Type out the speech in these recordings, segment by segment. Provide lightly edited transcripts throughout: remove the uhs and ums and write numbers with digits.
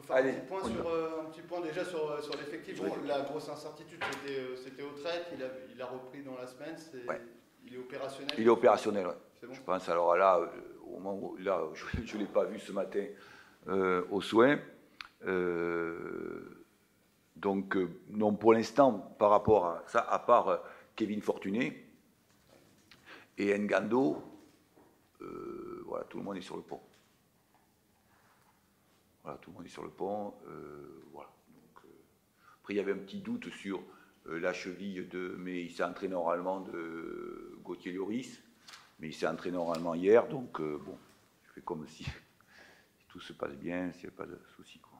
faire un petit point déjà sur l'effectif. Bon, la grosse incertitude, c'était au trade. Il a repris dans la semaine. Ouais. Il est opérationnel. Il est opérationnel, ouais. Bon. Je pense. Alors là, au moment où là, je ne l'ai pas vu ce matin aux soins. Donc, non, pour l'instant, par rapport à ça, à part Kevin Fortuné et Ngando, voilà, tout le monde est sur le pont. Voilà, tout le monde est sur le pont. Voilà. Donc, après, il y avait un petit doute sur la cheville mais il s'est entraîné oralement de Gauthier Lloris, mais il s'est entraîné oralement hier, donc bon, je fais comme si tout se passe bien, s'il n'y a pas de souci, quoi.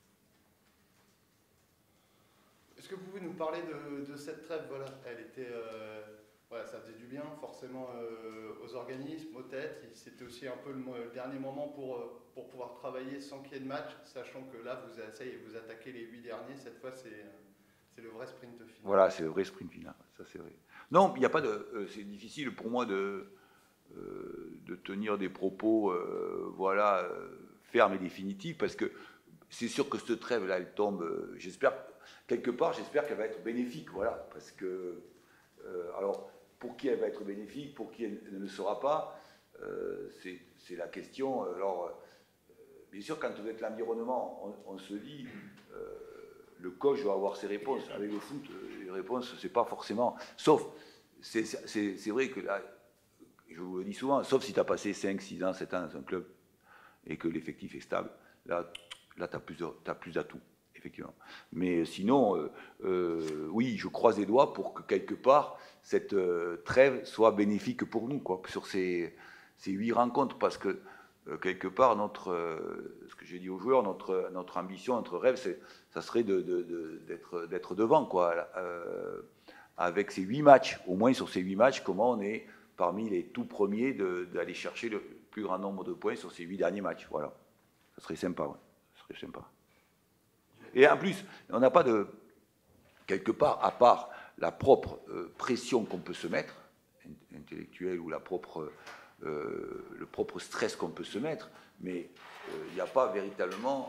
Est-ce que vous pouvez nous parler de cette trêve? Voilà, elle était, voilà, ça faisait du bien forcément aux organismes, aux têtes. C'était aussi un peu le dernier moment pour pouvoir travailler sans qu'il y ait de match, sachant que là, vous attaquez les 8 derniers. Cette fois, c'est le vrai sprint final. Voilà, c'est le vrai sprint final, ça c'est vrai. Non, il n'y a pas de. C'est difficile pour moi de tenir des propos, voilà, fermes et définitifs, parce que c'est sûr que cette trêve-là, elle tombe. J'espère quelque part, j'espère qu'elle va être bénéfique, voilà, parce que alors pour qui elle va être bénéfique, pour qui elle ne le sera pas, c'est la question. Alors, bien sûr, quand vous êtes l'environnement, on se dit. Le coach doit avoir ses réponses. Avec le foot, les réponses, c'est pas forcément. Sauf, c'est vrai que là, je vous le dis souvent, sauf si tu as passé 5, 6 ans, 7 ans dans un club et que l'effectif est stable, là tu as plus d'atouts, effectivement. Mais sinon, oui, je croise les doigts pour que quelque part, cette trêve soit bénéfique pour nous, quoi, sur ces 8 rencontres, parce que quelque part, ce que j'ai dit aux joueurs, notre ambition, notre rêve, ça serait d'être devant, quoi, avec ces 8 matchs. Au moins sur ces 8 matchs, comment on est parmi les tout premiers d'aller chercher le plus grand nombre de points sur ces 8 derniers matchs. Voilà, ça serait sympa, ouais. Ça serait sympa. Et en plus, on n'a pas de quelque part, à part la propre pression qu'on peut se mettre, intellectuelle, ou le propre stress qu'on peut se mettre, mais il n'y a pas véritablement,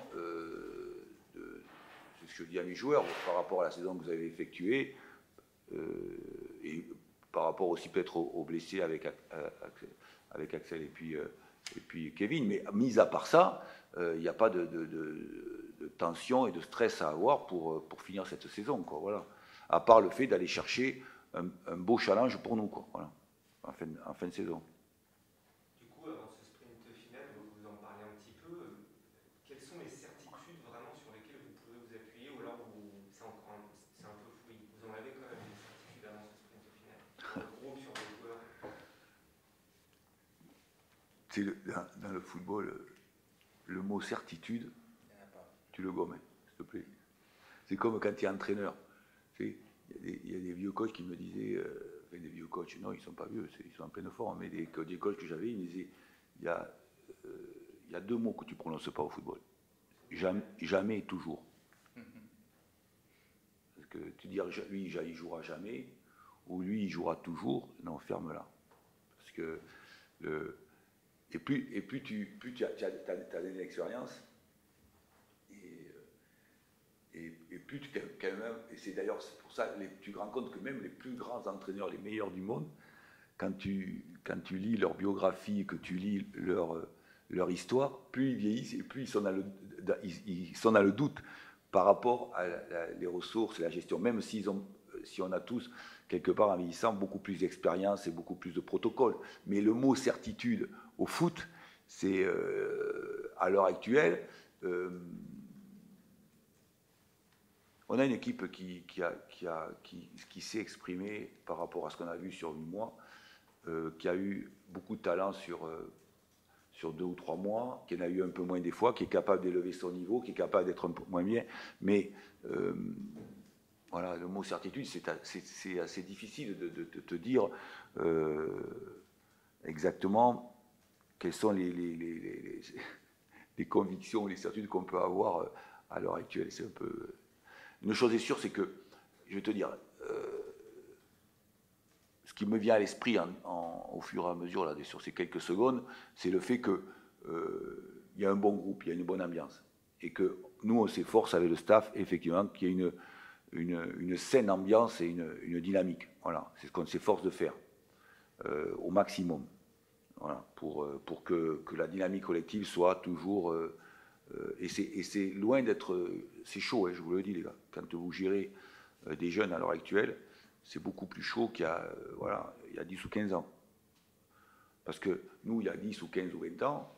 c'est ce que je dis à mes joueurs, par rapport à la saison que vous avez effectuée, et par rapport aussi peut-être aux blessés avec Axel et puis Kevin, mais mis à part ça, il n'y a pas de tension et de stress à avoir pour finir cette saison, quoi, voilà. À part le fait d'aller chercher un beau challenge pour nous, quoi, voilà, en fin de saison. Du coup, avant ce sprint final, vous en parlez un petit peu. Quelles sont les certitudes vraiment sur lesquelles vous pouvez vous appuyer, ou alors c'est un peu fouillis? Vous en avez quand même des certitudes avant ce sprint final, sur le groupe, sur les joueurs? Dans le football, le mot certitude, tu le gommes, s'il te plaît. C'est comme quand tu es entraîneur. Il y a des vieux coachs qui me disaient, des vieux coachs, non, ils ne sont pas vieux, ils sont en pleine forme, mais des coachs que j'avais, ils me disaient, il y a 2 mots que tu ne prononces pas au football. Jamais et toujours. Parce que tu dis, lui, il jouera jamais, ou lui, il jouera toujours, non, ferme-la. Parce que et plus tu as des expériences, et plus tu quand même, et c'est d'ailleurs pour ça tu te rends compte que même les plus grands entraîneurs, les meilleurs du monde, quand tu lis leur biographie, que tu lis leur histoire, plus ils vieillissent et plus ils sont dans le doute par rapport à les ressources et la gestion, même si on a tous quelque part en vieillissant beaucoup plus d'expérience et beaucoup plus de protocoles. Mais le mot certitude au foot, c'est à l'heure actuelle, on a une équipe qui s'est exprimée par rapport à ce qu'on a vu sur 8 mois, qui a eu beaucoup de talent sur 2 ou 3 mois, qui en a eu un peu moins des fois, qui est capable d'élever son niveau, qui est capable d'être un peu moins bien. Mais voilà, le mot certitude, c'est assez difficile de te dire exactement quelles sont les convictions, les certitudes qu'on peut avoir à l'heure actuelle. C'est un peu... Une chose est sûre, c'est que, je vais te dire, ce qui me vient à l'esprit au fur et à mesure, là, sur ces quelques secondes, c'est le fait qu'il y a un bon groupe, il y a une bonne ambiance. Et que nous, on s'efforce avec le staff, effectivement, qu'il y ait une saine ambiance et une dynamique. Voilà, c'est ce qu'on s'efforce de faire au maximum. Voilà, pour que la dynamique collective soit toujours... et c'est loin d'être... c'est chaud, hein, je vous le dis, les gars. Quand vous gérez des jeunes à l'heure actuelle, c'est beaucoup plus chaud qu'il y a, voilà, il y a 10 ou 15 ans. Parce que nous, il y a 10 ou 15 ou 20 ans,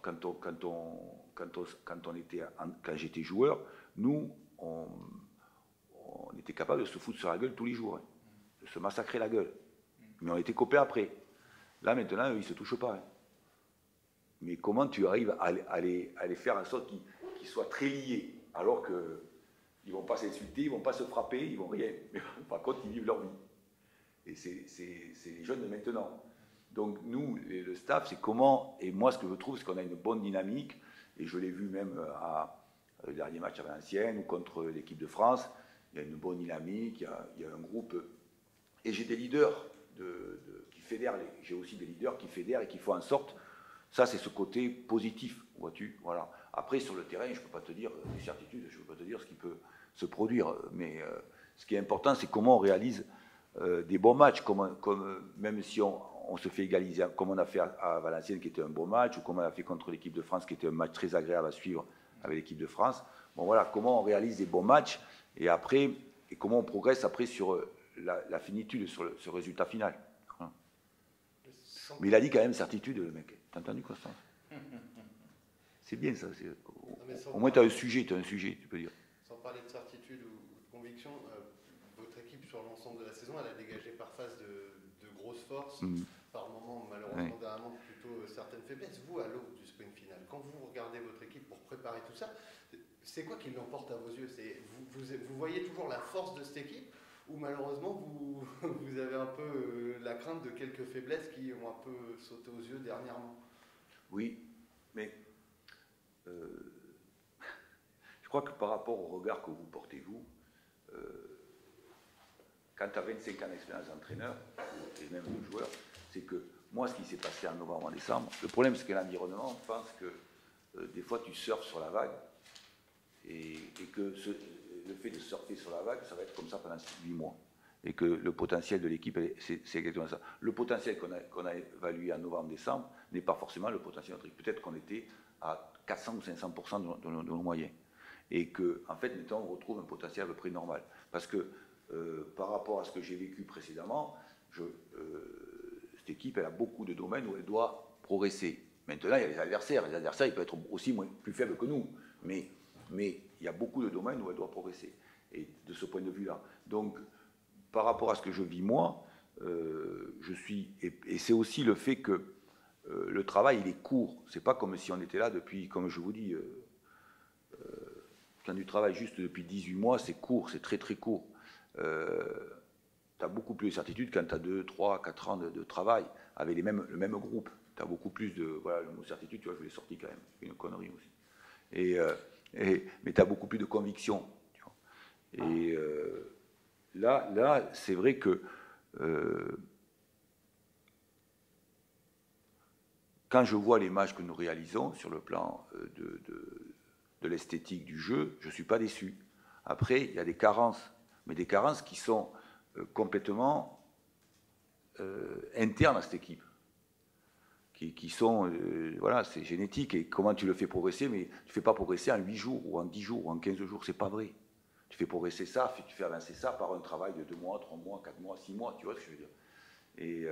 quand j'étais joueur, nous, on était capable de se foutre sur la gueule tous les jours, hein, de se massacrer la gueule. Mais on était copains après. Là, maintenant, ils ne se touchent pas. Hein. Mais comment tu arrives à les faire en sorte qu'ils soient très liés, alors qu'ils ne vont pas s'insulter, ils ne vont pas se frapper, ils ne vont rien. Mais par contre, ils vivent leur vie. Et c'est les jeunes de maintenant. Donc nous, le staff, c'est comment, et moi ce que je trouve, c'est qu'on a une bonne dynamique, et je l'ai vu même le dernier match à Valenciennes ou contre l'équipe de France, il y a une bonne dynamique, il y a un groupe, et j'ai des leaders qui fédèrent, j'ai aussi des leaders qui fédèrent et qui font en sorte, ça c'est ce côté positif, vois-tu, voilà. Après sur le terrain, je ne peux pas te dire des certitudes, je ne peux pas te dire ce qui peut se produire, mais ce qui est important, c'est comment on réalise des bons matchs, même si on se fait égaliser, comme on a fait à Valenciennes, qui était un bon match, ou comme on a fait contre l'équipe de France, qui était un match très agréable à suivre avec l'équipe de France. Bon voilà, comment on réalise des bons matchs, et après, et comment on progresse après sur la finitude, sur ce résultat final. Voilà. Mais il a dit quand même certitude, le mec. T'as entendu, Constance? C'est bien ça. Au moins, tu as un sujet, tu peux dire. Sans parler de certitude ou de conviction, votre équipe sur l'ensemble de la saison, elle a dégagé par phase de grosses forces, par moments malheureusement dernièrement plutôt certaines faiblesses. Vous, à l'aube du sprint final, quand vous regardez votre équipe pour préparer tout ça, c'est quoi qui l'emporte à vos yeux? Vous voyez toujours la force de cette équipe, ou malheureusement vous avez un peu la crainte de quelques faiblesses qui ont un peu sauté aux yeux dernièrement? Oui, mais je crois que par rapport au regard que vous portez, vous, quand tu as 25 ans d'expérience d'entraîneur, et même de joueur, c'est que moi, ce qui s'est passé en novembre, en décembre, le problème, c'est que l'environnement pense que des fois, tu surfes sur la vague, et que le fait de surfer sur la vague, ça va être comme ça pendant 8 mois. Et que le potentiel de l'équipe, c'est exactement ça. Le potentiel qu'on a évalué en novembre-décembre n'est pas forcément le potentiel de notre équipe. Peut-être qu'on était à 400 ou 500% de nos moyens. Et qu'en fait, maintenant, on retrouve un potentiel à peu près normal. Parce que par rapport à ce que j'ai vécu précédemment, cette équipe, elle a beaucoup de domaines où elle doit progresser. Maintenant, il y a les adversaires. Les adversaires, ils peuvent être aussi plus faibles que nous. Mais il y a beaucoup de domaines où elle doit progresser. Et de ce point de vue-là. Donc, par rapport à ce que je vis moi, je suis... Et c'est aussi le fait que le travail, il est court. C'est pas comme si on était là depuis, comme je vous dis, quand tu travailles juste depuis 18 mois, c'est court, c'est très très court. Tu as beaucoup plus de certitude quand tu as 2, 3, 4 ans de travail avec le même groupe. Tu as beaucoup plus de... Voilà, le mot certitude, tu vois, je l'ai sorti quand même. C'est une connerie aussi. Mais tu as beaucoup plus de conviction. Tu vois. Et là c'est vrai que quand je vois les matchs que nous réalisons sur le plan de l'esthétique du jeu, je ne suis pas déçu. Après, il y a des carences, mais des carences qui sont complètement internes à cette équipe, qui sont, voilà, c'est génétique, et comment tu le fais progresser, mais tu ne fais pas progresser en 8 jours, ou en 10 jours, ou en 15 jours, c'est pas vrai. Tu fais progresser ça, tu fais avancer ça par un travail de 2 mois, 3 mois, 4 mois, 6 mois, tu vois ce que je veux dire.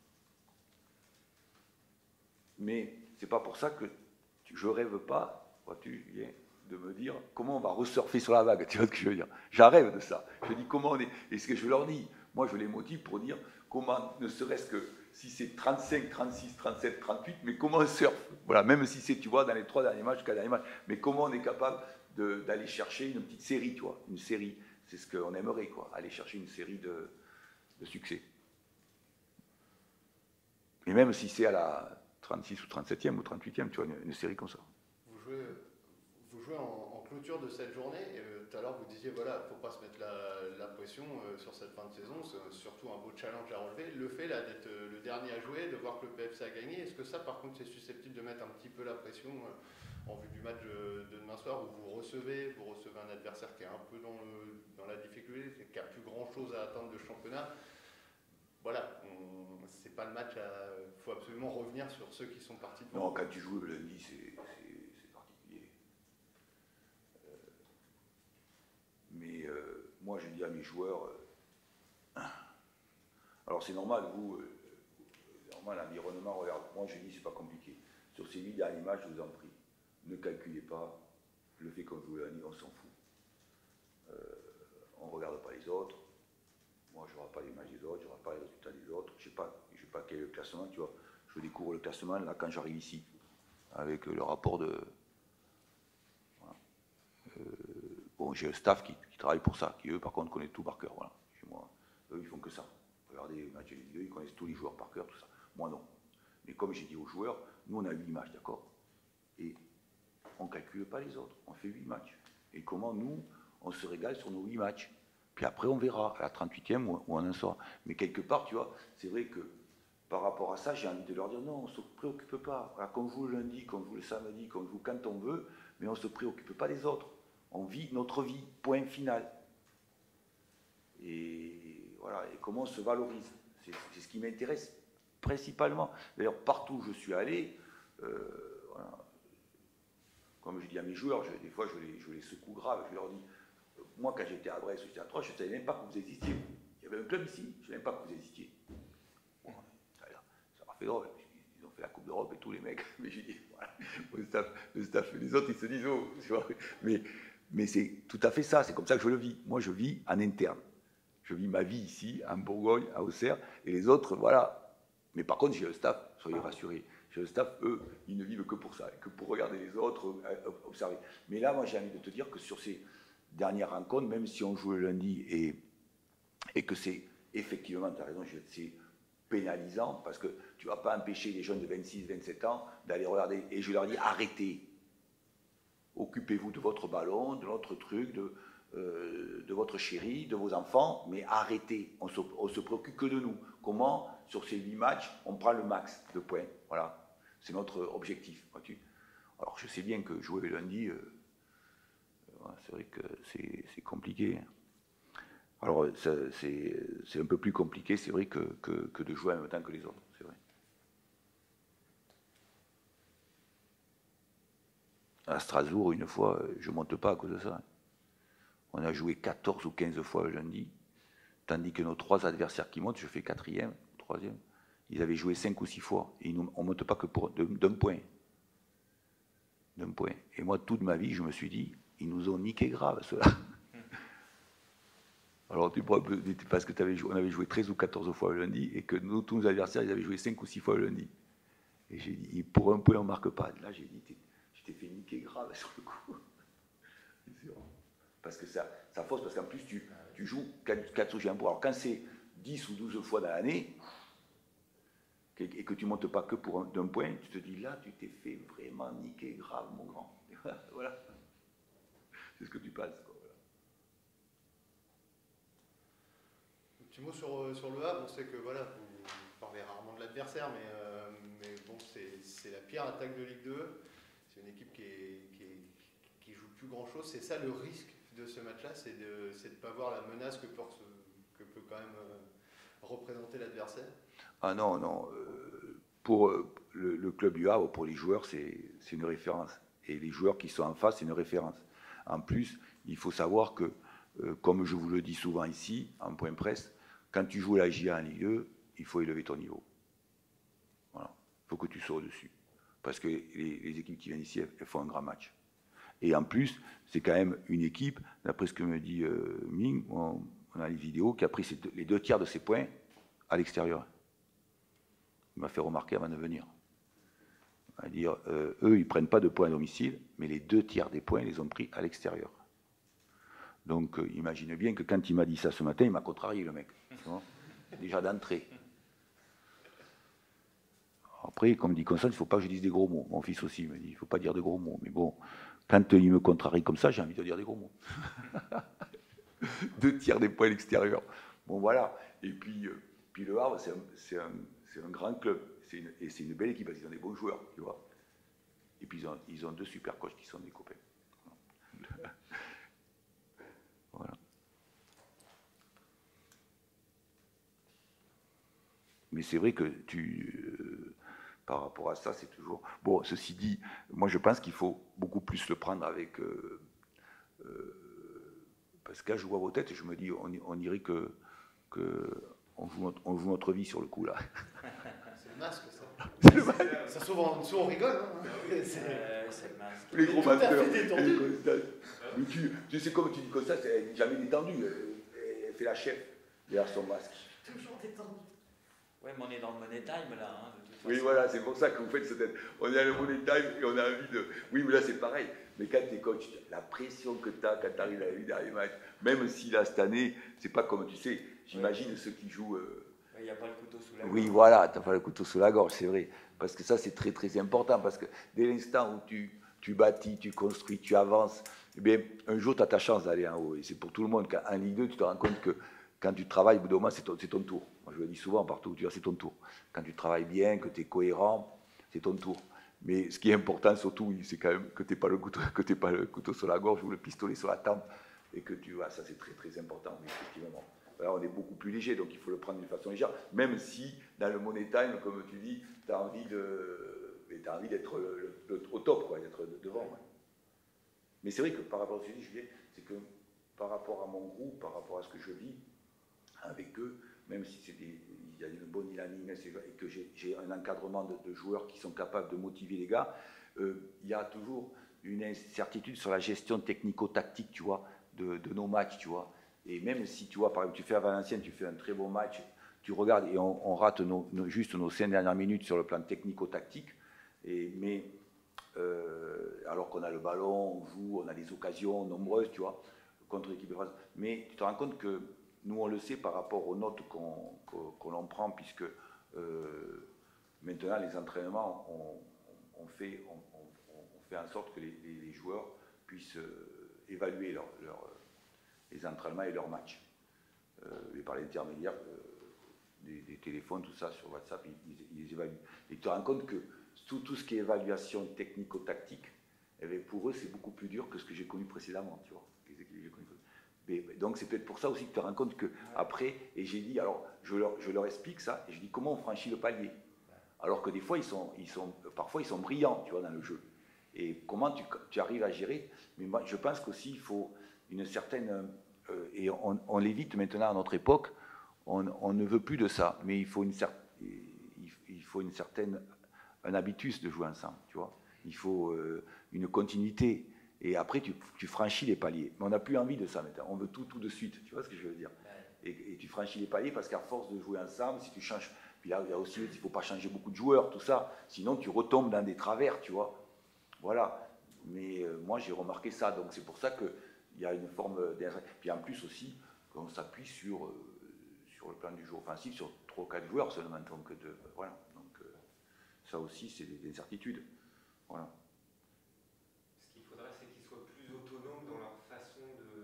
Mais c'est pas pour ça que je rêve pas, vois-tu, de me dire comment on va resurfer sur la vague, tu vois ce que je veux dire. J'en rêve de ça. Je dis comment on est, et ce que je leur dis, moi je les motive pour dire comment, ne serait-ce que si c'est 35, 36, 37, 38, mais comment on surfe, voilà, même si c'est, tu vois, dans les 3 derniers matchs, 4 derniers matchs, mais comment on est capable d'aller chercher une petite série, tu vois, une série, c'est ce qu'on aimerait, quoi, aller chercher une série de succès. Et même si c'est à la 36 ou 37e ou 38e, tu vois, une série comme ça. Vous jouez en clôture de cette journée, et tout à l'heure vous disiez, voilà, il ne faut pas se mettre la pression sur cette fin de saison, c'est surtout un beau challenge à relever. Le fait là d'être le dernier à jouer, de voir que le PFC a gagné, est-ce que ça par contre c'est susceptible de mettre un petit peu la pression en vue du match de demain soir, où vous recevez un adversaire qui est un peu dans la difficulté, qui a plus grand chose à atteindre de championnat. Voilà, c'est pas le match, il faut absolument revenir sur ceux qui sont partis devant. Non, quand tu joues le lundi, c'est particulier. Mais moi, je dis à mes joueurs, alors c'est normal, vous, normal, l'environnement, regarde, moi je dis, c'est pas compliqué. Sur ces 8 derniers matchs, je vous en prie, ne calculez pas le fait qu'on joue le lundi, on s'en fout. On ne regarde pas les autres. Moi, je ne regarde pas les matchs des autres, je ne regarde pas les résultats des autres. Je ne sais pas quel est le classement, tu vois. Je découvre le classement là quand j'arrive ici, avec le rapport de. Voilà. Bon, j'ai un staff qui travaille pour ça, qui eux, par contre, connaissent tout par cœur. Voilà. Chez moi, eux, ils font que ça. Regardez les matchs Ligue 2, ils connaissent tous les joueurs par cœur, tout ça. Moi, non. Mais comme j'ai dit aux joueurs, nous, on a 8 matchs, d'accord? Et on ne calcule pas les autres, on fait 8 matchs. Et comment nous, on se régale sur nos 8 matchs. Puis après, on verra, à la 38e, où on en sort. Mais quelque part, tu vois, c'est vrai que par rapport à ça, j'ai envie de leur dire, non, on ne se préoccupe pas. Voilà, qu'on joue le lundi, qu'on joue le samedi, qu'on joue quand on veut, mais on ne se préoccupe pas des autres. On vit notre vie, point final. Et voilà, et comment on se valorise. C'est ce qui m'intéresse principalement. D'ailleurs, partout où je suis allé, voilà, comme je dis à mes joueurs, des fois je les secoue grave, je leur dis, moi quand j'étais à Brest, j'étais à Troyes, je ne savais même pas que vous existiez. Il y avait un club ici, je ne savais même pas que vous existiez. Bon, ça m'a fait drôle, ils ont fait la Coupe d'Europe et tous les mecs, mais j'ai dit, voilà, le staff, les autres ils se disent, oh, tu vois, mais c'est tout à fait ça, c'est comme ça que je le vis. Moi je vis en interne. Je vis ma vie ici, en Bourgogne, à Auxerre, et les autres, voilà. Mais par contre, j'ai un staff, soyez rassurés. J'ai un staff, eux, ils ne vivent que pour ça, que pour regarder les autres, observer. Mais là, moi, j'ai envie de te dire que sur ces dernières rencontres, même si on joue le lundi et que c'est, effectivement, tu as raison, c'est pénalisant, parce que tu ne vas pas empêcher les jeunes de 26, 27 ans d'aller regarder. Et je leur dis, arrêtez. Occupez-vous de votre ballon, de notre truc, de votre chérie, de vos enfants, mais arrêtez, on se préoccupe que de nous. Comment, sur ces 8 matchs, on prend le max de points. Voilà, c'est notre objectif. Vois-tu. Alors je sais bien que jouer le lundi, c'est vrai que c'est compliqué. Alors c'est un peu plus compliqué, c'est vrai, que de jouer en même temps que les autres, c'est vrai. À Strasbourg, une fois, je ne monte pas à cause de ça. On a joué 14 ou 15 fois le lundi, tandis que nos 3 adversaires qui montent, je fais 4e, 3e, ils avaient joué 5 ou 6 fois, et on ne monte pas que d'un point. D'un point. Et moi, toute ma vie, je me suis dit, ils nous ont niqué grave, ceux-là. Alors, parce qu'on avait joué 13 ou 14 fois le lundi, et que tous nos adversaires, ils avaient joué 5 ou 6 fois le lundi. Et j'ai dit, pour un point, on ne marque pas. Là, j'ai dit, je t'ai fait niquer grave sur le coup. Parce que ça fausse, parce qu'en plus, tu joues 4 sous pour. Alors, quand c'est 10 ou 12 fois dans l'année, et que tu ne montes pas que pour d'un point, tu te dis, là, tu t'es fait vraiment niquer grave, mon grand. Voilà. C'est ce que tu penses. Un petit mot sur le Havre. On sait que voilà, vous parlez rarement de l'adversaire, mais bon, c'est la pire attaque de Ligue 2. C'est une équipe qui joue plus grand-chose. C'est ça le risque de ce match-là, c'est de ne pas voir la menace que peut quand même représenter l'adversaire. Ah non. Pour le club du Havre, pour les joueurs, c'est une référence. Et les joueurs qui sont en face, c'est une référence. En plus, il faut savoir que, comme je vous le dis souvent ici, en point presse, quand tu joues la JA en Ligue 2, il faut élever ton niveau. Voilà. Il faut que tu sois au-dessus. Parce que les équipes qui viennent ici, elles font un grand match. Et en plus, c'est quand même une équipe, d'après ce que me dit Ming, on a les vidéos, qui a pris les 2 tiers de ses points à l'extérieur. Il m'a fait remarquer avant de venir. Il va dire, eux, ils ne prennent pas de points à domicile, mais les 2 tiers des points, ils les ont pris à l'extérieur. Donc, imagine bien que quand il m'a dit ça ce matin, il m'a contrarié, le mec. Déjà d'entrée. Après, comme dit Constance, il ne faut pas que je dise des gros mots. Mon fils aussi me dit, il ne faut pas dire de gros mots. Mais bon, quand il me contrarie comme ça, j'ai envie de dire des gros mots. 2 tiers des points à l'extérieur. Bon, voilà. Et puis le Havre, c'est un grand club. Et c'est une belle équipe, parce qu'ils ont des bons joueurs, tu vois. Et puis ils ont 2 super coachs qui sont des copains. Voilà. Mais c'est vrai que par rapport à ça, c'est toujours... Bon, ceci dit, moi je pense qu'il faut beaucoup plus le prendre avec... parce que là, je vois vos têtes et je me dis, on dirait que on joue notre vie sur le coup, là. C'est le masque, ça. Ça souvent on rigole. Hein. C'est le masque. Les gros masters. Détendu. Tu sais, comme tu dis Constance, elle n'est jamais détendue. Elle fait la chef derrière son masque. Toujours détendu. Oui, mais on est dans le money time, là. Hein, de toute façon. Oui, voilà, c'est pour ça que vous faites cette... On est à le money time et on a envie de... Oui, mais là, c'est pareil. Mais quand tu es coach, la pression que tu as quand tu arrives à la dernier match, même si là, cette année, c'est pas comme tu sais, j'imagine ceux qui jouent... Il n'y a pas le couteau sous la gorge. Oui, voilà, tu n'as pas le couteau sous la gorge, c'est vrai. Parce que ça, c'est très, très important. Parce que dès l'instant où tu bâtis, tu construis, tu avances, eh bien, un jour, tu as ta chance d'aller en haut. Et c'est pour tout le monde. En Ligue 2, tu te rends compte que quand tu travailles, au bout d'un moment, c'est ton tour. Moi, je le dis souvent, partout où tu vas, c'est ton tour. Quand tu travailles bien, que tu es cohérent, c'est ton tour. Mais ce qui est important, surtout, c'est quand même que tu n'aies pas le couteau sur la gorge ou le pistolet sur la tempe. Et que tu vois, ça, c'est très, très important, effectivement. Là, on est beaucoup plus léger, donc il faut le prendre d'une façon légère, même si, dans le money time, comme tu dis, tu as envie d'être au top, quoi, d'être devant. Ouais. Mais c'est vrai que par rapport à ce que tu dis, Julien, c'est que par rapport à mon groupe, par rapport à ce que je vis avec eux, même si il y a une bonne dynamique et que j'ai un encadrement de joueurs qui sont capables de motiver les gars, il y a toujours une incertitude sur la gestion technico-tactique, tu vois, de nos matchs, tu vois. Et même si, tu vois, par exemple, tu fais à Valenciennes, tu fais un très bon match, tu regardes et on rate juste nos 5 dernières minutes sur le plan technico-tactique, mais alors qu'on a le ballon, on joue, on a des occasions nombreuses, tu vois, contre l'équipe de France. Mais tu te rends compte que nous, on le sait par rapport aux notes qu'on prend, puisque maintenant, les entraînements, on fait en sorte que les joueurs puissent évaluer les entraînements et leurs matchs. Et par l'intermédiaire des téléphones, tout ça, sur WhatsApp, ils les évaluent. Et tu te rends compte que tout ce qui est évaluation technico-tactique, eh bien, pour eux, c'est beaucoup plus dur que ce que j'ai connu précédemment, tu vois. Donc c'est peut-être pour ça aussi que tu te rends compte qu'après, et j'ai dit, alors je leur explique ça, et je dis comment on franchit le palier. Alors que des fois, parfois ils sont brillants, tu vois, dans le jeu. Et comment tu arrives à gérer. Mais moi, je pense qu'aussi, il faut une certaine... et on l'évite maintenant à notre époque, on ne veut plus de ça, mais il faut une certaine... un habitus de jouer ensemble, tu vois. Il faut une continuité. Et après, tu franchis les paliers. Mais on n'a plus envie de ça maintenant. On veut tout de suite. Tu vois ce que je veux dire? Et tu franchis les paliers parce qu'à force de jouer ensemble, si tu changes... Puis là, il y a aussi, il ne faut pas changer beaucoup de joueurs, tout ça. Sinon, tu retombes dans des travers, tu vois. Voilà. Mais moi, j'ai remarqué ça. Donc, c'est pour ça qu'il y a une forme... Puis en plus aussi, on s'appuie sur le plan du jeu offensif, sur 3 ou 4 joueurs seulement. Donc, voilà. Donc, ça aussi, c'est des incertitudes. Voilà. Ce qu'il faudrait, c'est qu'ils soient plus autonomes dans leur façon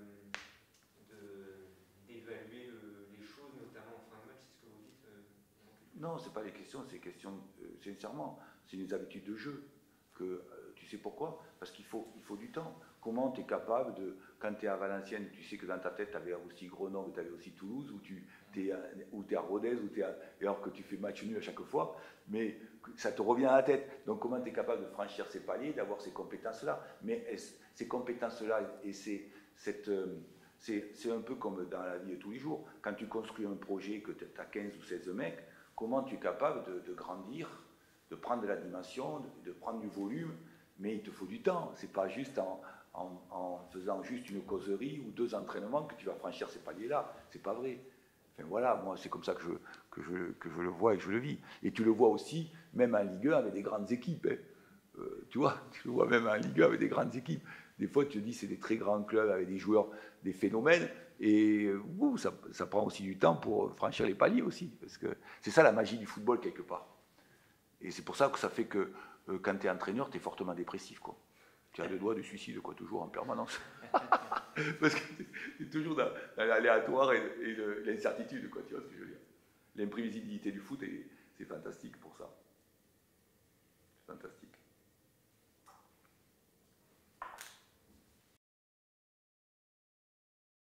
d'évaluer les choses, notamment en fin de match, c'est ce que vous dites Non, ce n'est pas des questions, c'est questions, sincèrement, c'est des habitudes de jeu. Tu sais pourquoi? Parce qu'il faut du temps. Comment tu es capable de, quand tu es à Valenciennes, tu sais que dans ta tête, tu avais aussi Grenoble, tu avais aussi Toulouse, ou tu es à Rodez, alors que tu fais match nul à chaque fois, mais ça te revient à la tête. Donc comment tu es capable de franchir ces paliers, d'avoir ces compétences-là? Mais ces compétences-là, et c'est un peu comme dans la vie de tous les jours. Quand tu construis un projet, que tu as 15 ou 16 mecs, comment tu es capable de grandir, de prendre de la dimension, de prendre du volume, mais il te faut du temps. C'est pas juste en faisant juste une causerie ou 2 entraînements que tu vas franchir ces paliers-là. C'est pas vrai. Enfin voilà, moi c'est comme ça que je le vois et que je le vis. Et tu le vois aussi, même en Ligue 1 avec des grandes équipes. Hein. Tu vois, tu le vois même en Ligue 1 avec des grandes équipes. Des fois, tu te dis c'est des très grands clubs avec des joueurs, des phénomènes, et ça prend aussi du temps pour franchir les paliers aussi. Parce que c'est ça la magie du football quelque part. Et c'est pour ça que ça fait que quand tu es entraîneur, tu es fortement dépressif, quoi. Tu as le doigt du suicide, quoi, toujours en permanence. Parce que tu es toujours dans l'aléatoire et l'incertitude, quoi, tu vois ce que je veux dire. L'imprévisibilité du foot, c'est fantastique pour ça. C'est fantastique.